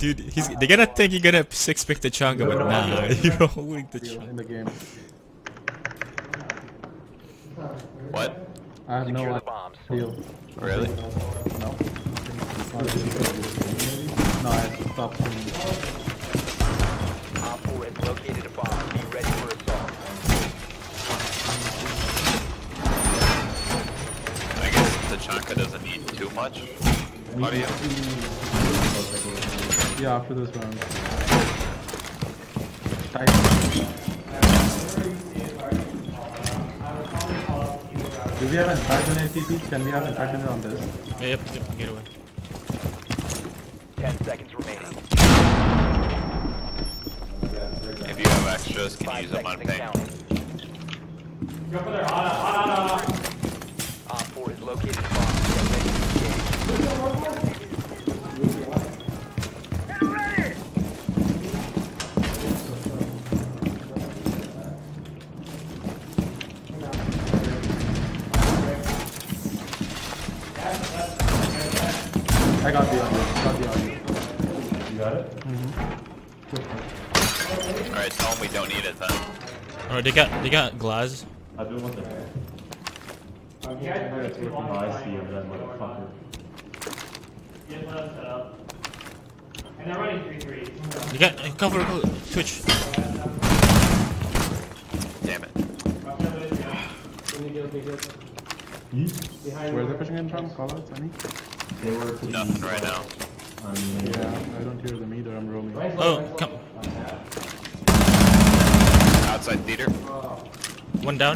Dude, they're gonna think you're gonna 6-pick the chunga, but nah, you're holding the chunga. In the game. What? I have no deal. Really? No. No, I stopped playing. Op 4 has located a bomb. Be ready for assault. I guess the Chanka doesn't need too much audio. Yeah, after this round. Do we have an impact on ATP? Can we have an impact on this? Yep, get away. 10 seconds remaining. If you have extras, can you 5 use them on seconds and ping? counting. Op 4 has located a bomb. Get ready to engage. I got the audio. You got it? Alright, tell them we don't need it then. Alright, they got glass. I do want the hair. It's working by C of that motherfucker. And they're running 3-3. You got cover Twitch. Damn it. Where are they pushing in from? Callouts, any? They were Nothing right now. Yeah, I don't hear them either. I'm roaming. Oh, come. Outside theater. One down.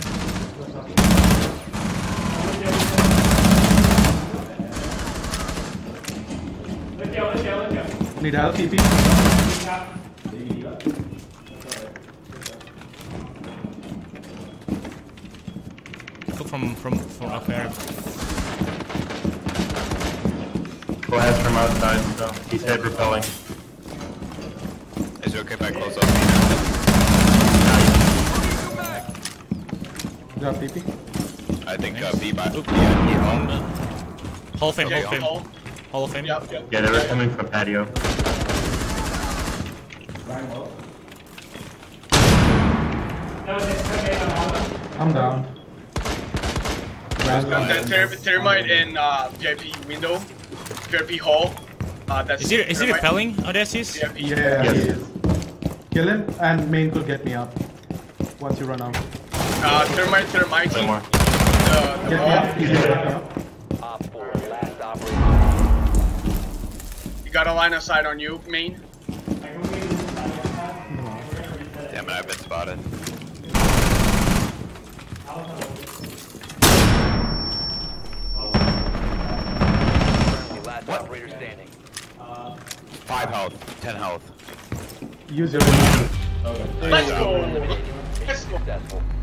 Need help, TP? From up there. Glass from outside, so he's head repelling. Is it okay if I close up? Got TP? I think B by Oop. yeah, Hall of Fame, Hall of Fame. Hall of Fame. Yeah, they were coming from patio. I'm down. Thermite in VIP window, VIP hall. That's Is he thermite. repelling, Odysseus? VIP. Yeah, Yes. he is. Kill him, and main could get me up. Once you run out. Thermite. One more. Get me up. He's gonna get me up. Op 4, last operator. You got a line of sight on you, main. damn it, I've been spotted. Currently last operator standing. 5 health, 10 health. Use your Let's go. Eliminated. Mission successful.